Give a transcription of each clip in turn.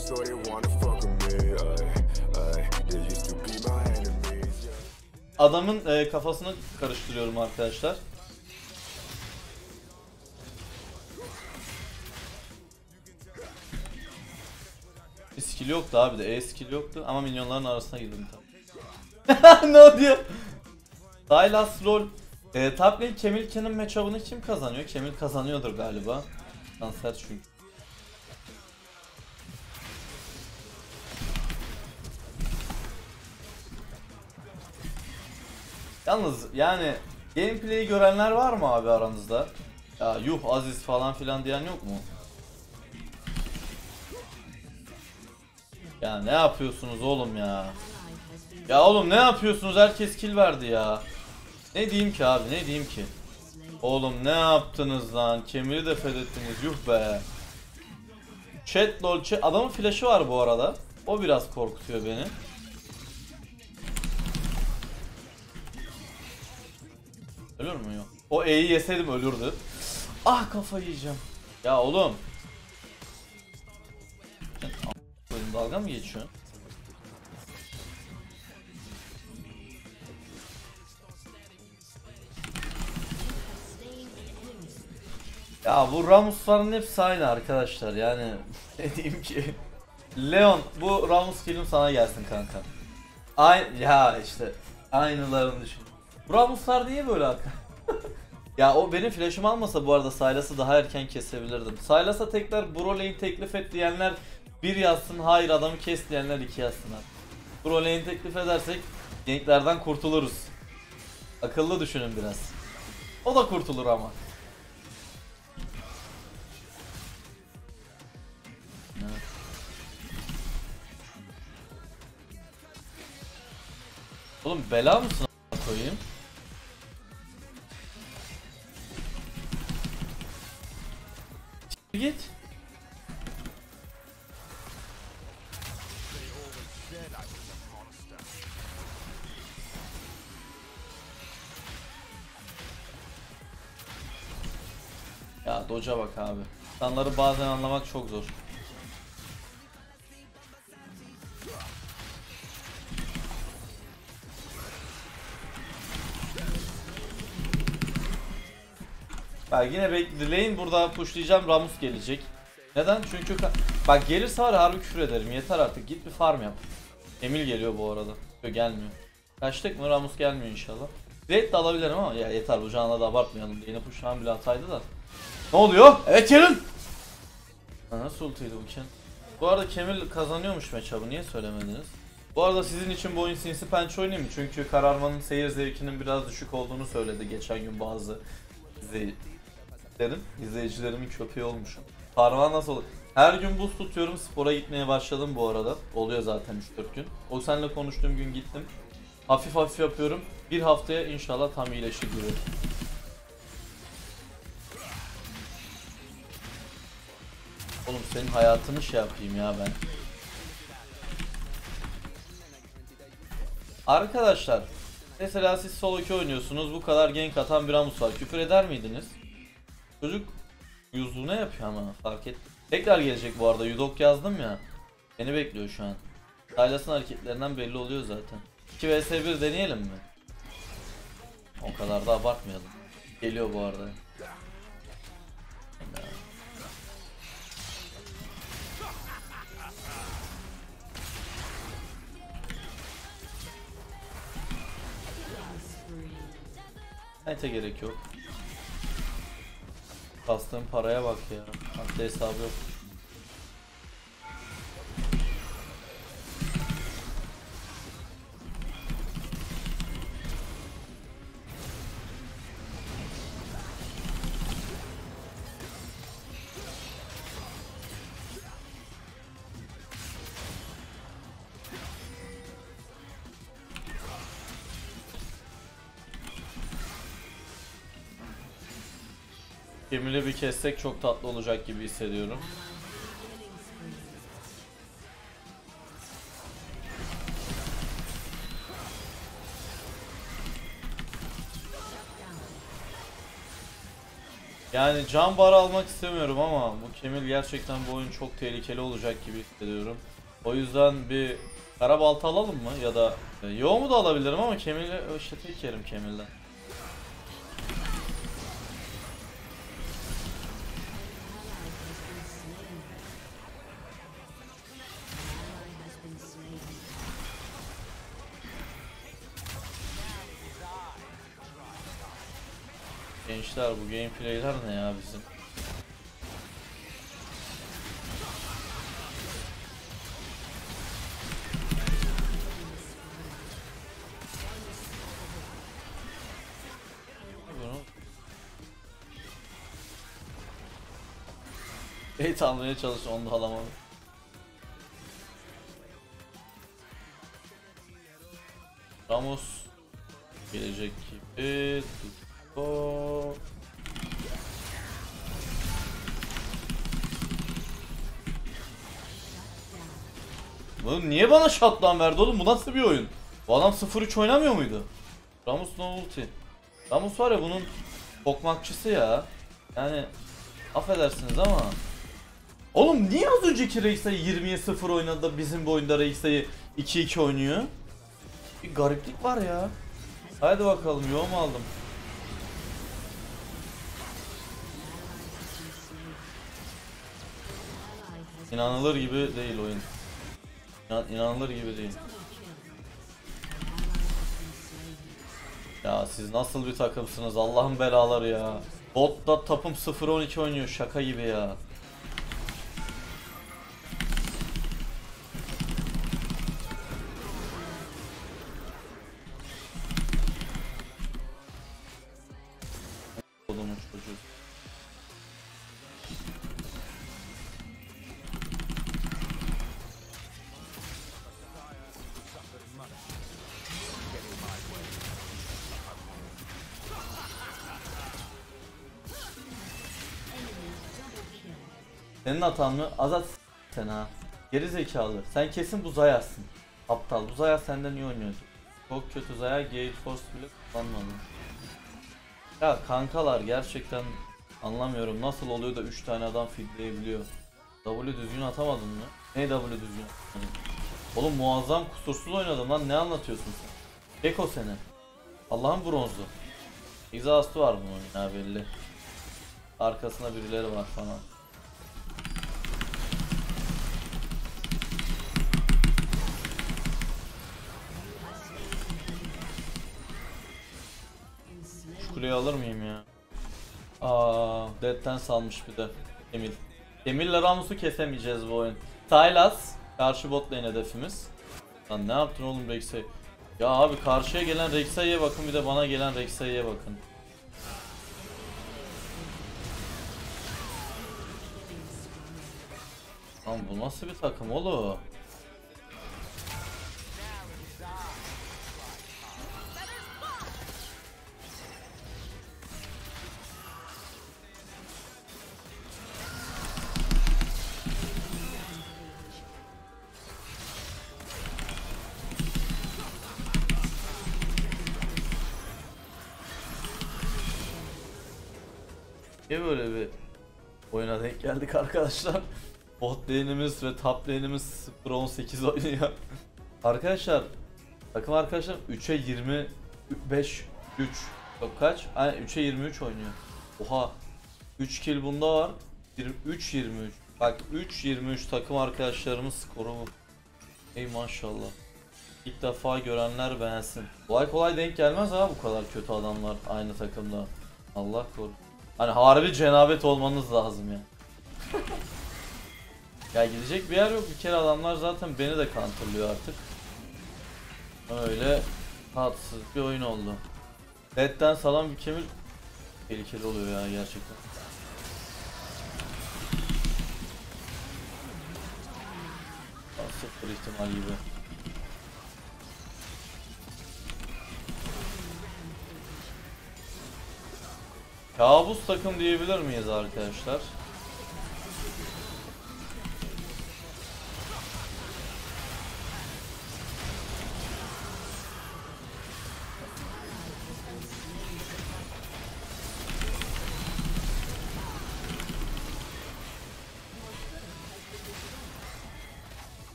so they wanna fuck with me. They used to be my enemies. Adamın kafasını karıştırıyorum arkadaşlar. Bir skill yoktu abi de, skill yoktu ama minyonların arasına girdim tam. Ne diyor? Sylas LoL. Top lane Camille Cannon matchup'ını kim kazanıyor? Camille kazanıyordur galiba. Kanser çünkü. Yalnız yani gameplay'i görenler var mı abi aranızda? Ya yuh Aziz falan filan diyen yok mu? Ya ne yapıyorsunuz oğlum ya? Ya oğlum ne yapıyorsunuz? Herkes kill verdi ya. Ne diyeyim ki abi, ne diyeyim ki? Oğlum ne yaptınız lan? Kemiri de fethettiniz, yuh be. Chat lol chat. Adamın flash'ı var bu arada. O biraz korkutuyor beni. Ölür mü yok? O E'yi yeseydim ölürdü. Ah kafayı yiyeceğim. Ya oğlum. Dalga mı geçiyorsun? Ya bu Ramus'ların hepsi aynı arkadaşlar yani ne diyeyim ki. Leon bu Ramus film sana gelsin kanka. Ya işte aynılarını düşün. Bu Ramus'lar niye böyle Ya o benim flash'ımı almasa bu arada Sylas'ı daha erken kesebilirdim. Sylas'a tekrar bro lane teklif et diyenler 1 yazsın, hayır adamı kes diyenler 2 yazsınlar. Bro lane teklif edersek ganklerden kurtuluruz. Akıllı düşünün biraz. O da kurtulur ama. Oğlum bela mısın koyayım? Git. Ya doca bak abi. İnsanları bazen anlamak çok zor. Bak yine bekleyin, burada pushlayacağım, Ramus gelecek. Neden? Çünkü bak gelirse var harbi küfür ederim. Yeter artık, git bir farm yap. Emil geliyor bu arada. Yok gelmiyor. Kaçtık mı? Ramus gelmiyor inşallah. Raid de alabilirim ama ya yeter, bu canla da abartmayalım. Yine pushlanan bile hataydı da. Ne oluyor? Evet Kenan. Nasıl ultiydi bu Ken? Bu arada Camille kazanıyormuş matchup'ı, niye söylemediniz? Bu arada sizin için bu oyun sinsi penç oynayayım mı? Çünkü Kararman'ın seyir zevkinin biraz düşük olduğunu söyledi geçen gün bazı izleyicilerimin köpeği olmuşum. Kararman nasıl olur? Her gün buz tutuyorum, spora gitmeye başladım bu arada. Oluyor zaten 3-4 gün. O seninle konuştuğum gün gittim. Hafif hafif yapıyorum. Bir haftaya inşallah tam iyileşir gibi. Oğlum senin hayatını şey yapayım ya ben. Arkadaşlar mesela siz solo 2 oynuyorsunuz, bu kadar gank atan bir Ramus var, küfür eder miydiniz? Çocuk yüzüne yapıyor ama fark et. Tekrar gelecek bu arada, Yudok yazdım ya. Beni bekliyor şu an. Sylas'ın hareketlerinden belli oluyor zaten. 2 vs 1 deneyelim mi? O kadar da abartmayalım. Geliyor bu arada. Nete gerek yok. Kastığım paraya bak ya. Hatta hesabı yok. Gemili bir kessek çok tatlı olacak gibi hissediyorum. Yani can bar almak istemiyorum ama bu Camille gerçekten bu oyun çok tehlikeli olacak gibi hissediyorum. O yüzden bir kara balta alalım mı ya da yoğumu da alabilirim ama Camille'i işte tek yerim Camille'den. Gençler bu gameplay'ler ne ya bizim? Bait almaya çalış, onu da alamadım. Ramos gelecek gibi. Tutko. Oğlum niye bana shotdown verdi oğlum? Bu nasıl bir oyun? Bu adam 0-3 oynamıyor muydu? Ramos no ulti. Ramos var ya bunun tokmakçısı ya. Yani affedersiniz ama. Oğlum niye az önceki Rek'Sai 20'ye 0 oynadı da bizim bu oyunda Rek'Sai 2-2 oynuyor? Bir gariplik var ya. Haydi bakalım, yoğum aldım. İnanılır gibi değil oyun. İnanılır gibi değil. Ya siz nasıl bir takımsınız Allah'ın belaları ya. Bot'ta tapım 0-12 oynuyor, şaka gibi ya. Oğlumun çocuğu. Senin hatan mı? Azat sen ha. Geri zekalı. Sen kesin bu Zayas'sın. Aptal. Bu Zayas senden iyi oynuyordu. Çok kötü Zaya. Gale Force bile kullanmadım. Ya kankalar gerçekten anlamıyorum. Nasıl oluyor da 3 tane adam feedleyebiliyor. W düzgün atamadın mı? Ne W düzgün atamadın? Oğlum muazzam kusursuz oynadın lan. Ne anlatıyorsun sen? Gecko seni. Allah'ın bronzu. Exhaust'u var bunun ya belli. Arkasında birileri var falan. Kuleyi alır mıyım ya? Dead'den salmış bir de Emil. Emir'le Rammus'u kesemeyeceğiz bu oyun. Sylas karşı bot lane hedefimiz. Lan ne yaptın oğlum Rek'Sai? Ya abi karşıya gelen Rek'Sai'ye bakın, bir de bana gelen Rek'Sai'ye bakın. Lan bu nasıl bir takım oğlum? Niye böyle bir oyuna denk geldik arkadaşlar? Bot lane'imiz ve top lane'imiz 0-18 oynuyor. Arkadaşlar takım arkadaşlar 3'e 25 3 yok kaç? Aynen 3'e 23 oynuyor. Oha. 3 kill bunda var. 3-23. Bak 3-23 takım arkadaşlarımız skoru bu. Ey maşallah. İlk defa görenler beğensin. Kolay kolay denk gelmez ha bu kadar kötü adamlar aynı takımda. Allah korusun. Hani harbi cenabet olmanız lazım ya. Ya gidecek bir yer yok, bir kere adamlar zaten beni de counterlıyor artık. Öyle tatsız bir oyun oldu. Dead'den salan bir Camille tehlikeli oluyor ya gerçekten. Sıfır ihtimal gibi. Kabus takım diyebilir miyiz arkadaşlar?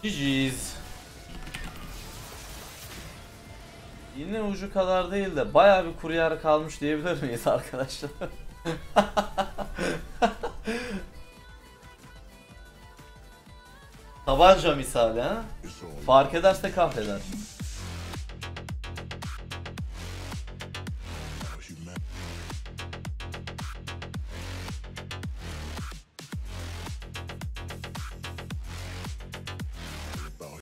GG's. Yine ucu kadar değil de bayağı bir kuru yer kalmış diyebilir miyiz arkadaşlar? Tabanca misali ha? Fark ederse kahreder.